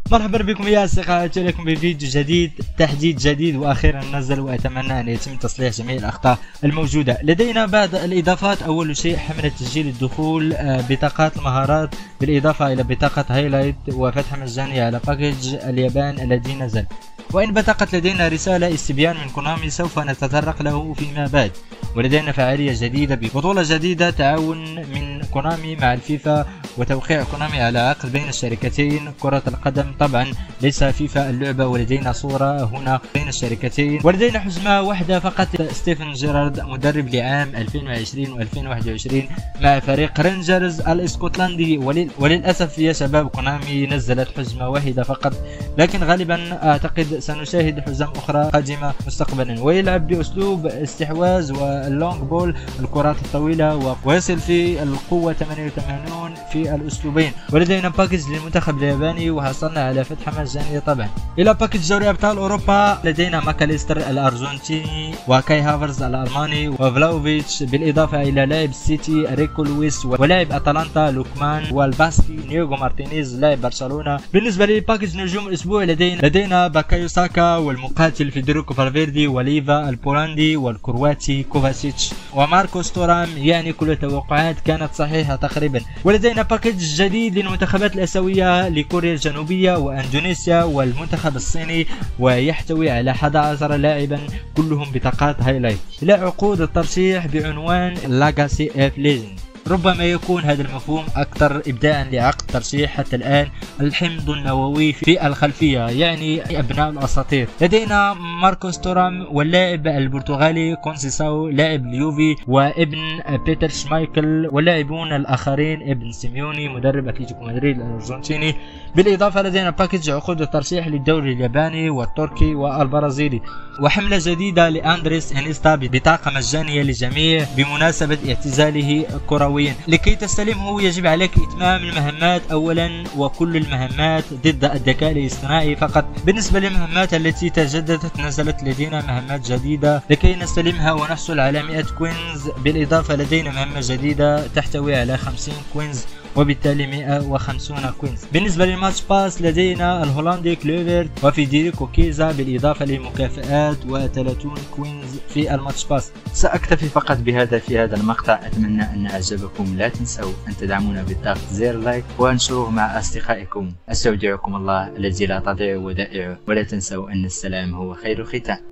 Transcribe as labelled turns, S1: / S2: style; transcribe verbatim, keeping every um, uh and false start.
S1: مرحبا بكم يا أصدقائي، لكم بفيديو جديد، تحديث جديد وأخيرا نزل، وأتمنى أن يتم تصليح جميع الأخطاء الموجودة. لدينا بعض الإضافات. أول شيء حملة تسجيل الدخول، بطاقات المهارات بالإضافة إلى بطاقة هايلايت، وفتح مجاني على باكج اليابان الذي نزل. وإن بطاقت لدينا رسالة استبيان من كونامي سوف نتطرق له فيما بعد. ولدينا فعالية جديدة ببطولة جديدة، تعاون من كونامي مع الفيفا وتوقيع كونامي على عقد بين الشركتين. كرة القدم طبعا ليس فيفا اللعبة، ولدينا صورة هنا بين الشركتين. ولدينا حزمة واحدة فقط، ستيفن جيرارد مدرب لعام ألفين وعشرين وألفين وواحد وعشرين مع فريق رينجرز الاسكتلندي. وللأسف يا شباب كونامي نزلت حزمة واحدة فقط، لكن غالبا أعتقد سنشاهد حزام أخرى قادمة مستقبلا. ويلعب بأسلوب استحواذ واللونج بول، الكرات الطويلة، ويصل في القوة ثمانية وثمانين في الأسلوبين. ولدينا باكج للمنتخب الياباني، وحصلنا على فتحة مجانية طبعا. إلى باكج دوري أبطال أوروبا لدينا ماكاليستر الأرجنتيني، وكاي هافرز الألماني، وفلاوفيتش، بالإضافة إلى لاعب السيتي ريكو لويس، ولاعب أتلانتا لوكمان، والباسكي نيوغو مارتينيز لاعب برشلونة. بالنسبة لباكج نجوم الأسبوع لدينا لدينا باكايو ساكا، والمقاتل فيدريكو فالفيردي، وليفا البولندي، والكرواتي كوفاسيتش، وماركوس تورام. يعني كل التوقعات كانت صحيحة تقريبا. ولدينا باكج جديد للمنتخبات الآسيوية لكوريا الجنوبية واندونيسيا والمنتخب الصيني، ويحتوي على أحد عشر لاعبا كلهم بطاقات هايلايت. لا عقود الترشيح بعنوان لاغاسي اف ليجند. ربما يكون هذا المفهوم أكثر إبداعا لعقد ترشيح حتى الآن. الحمض النووي في الخلفية، يعني أبناء الأساطير. لدينا ماركوس تورام، واللاعب البرتغالي كونسيساو لاعب اليوفي، وابن بيتر شمايكل، واللاعبون الآخرين ابن سيميوني مدرب أتلتيكو مدريد الأرجنتيني. بالإضافة لدينا باكج عقود الترشيح للدوري الياباني والتركي والبرازيلي. وحملة جديدة لأندريس إنيستا ببطاقة مجانية للجميع بمناسبة اعتزاله كرويا. لكي تستلمه يجب عليك إتمام المهمات أولا، وكل المهمات ضد الذكاء الاصطناعي فقط. بالنسبة للمهمات التي تجددت، نزلت لدينا مهمات جديدة لكي نستلمها ونحصل على مئة كوينز. بالإضافة لدينا مهمة جديدة تحتوي على خمسين كوينز، وبالتالي مئة وخمسين كوينز. بالنسبة للماتش باس لدينا الهولندي كليفرت وفيديريكو كيزا، بالإضافة لمكافآت وثلاثين كوينز في الماتش باس. سأكتفي فقط بهذا في هذا المقطع. أتمنى أن أعجبكم. لا تنسوا أن تدعمونا بضغط زر لايك وانشروه مع أصدقائكم. أستودعكم الله الذي لا تضيع ودائعه، ولا تنسوا أن السلام هو خير ختام.